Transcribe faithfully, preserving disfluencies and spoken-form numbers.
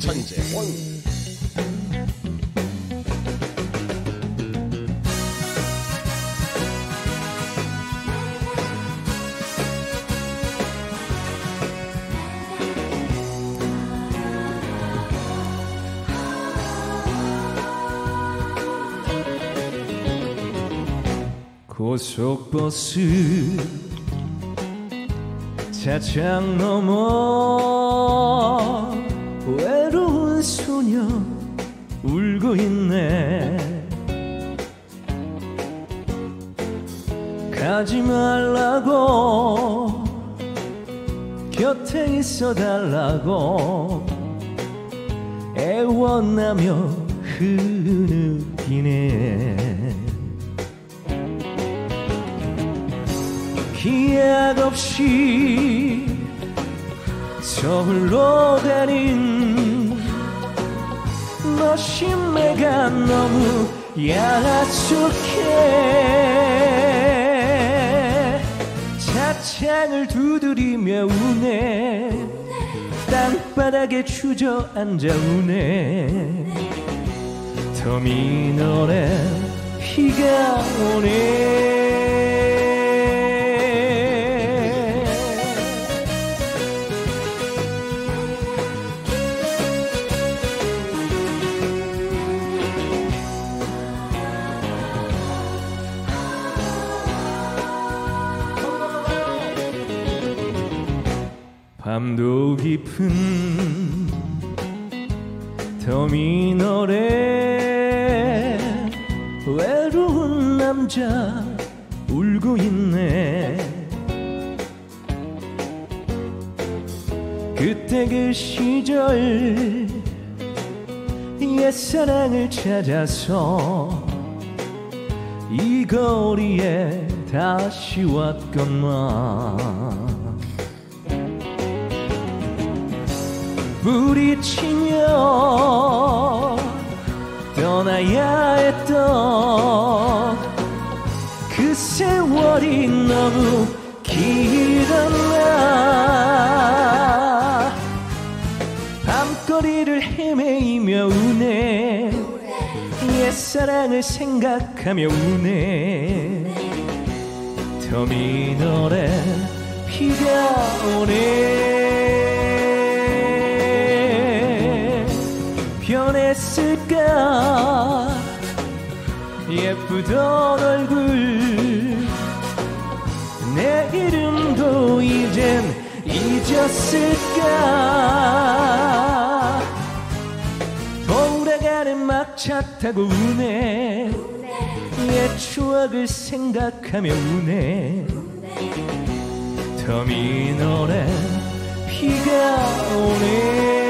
전재원. 고속버스 차창 너머 외로운 소녀 울고 있네. 가지 말라고 곁에 있어 달라고 애원하며 흐느끼네. 기약 없이 서울로 가는 너 심내가 너무 야속해. 차창을 두드리며 우네. 땅바닥에 주저앉아 우네. 터미널에 비가 오네. 밤도 깊은 터미널에 외로운 남자 울고 있네. 그때 그 시절 옛사랑을 찾아서 이 거리에 다시 왔건만. 부딪히며 떠나야 했던 그 세월이 너무 길었나. 밤거리를 헤매이며 우네. 옛사랑을 생각하며 우네. 터미널에 비가 오네. 변했을까 예쁘던 얼굴. 내 이름도 이젠 잊었을까. 돌아가는 막차 타고 우네. 옛 추억을 생각하며 우네. 터미널에 비가 오네.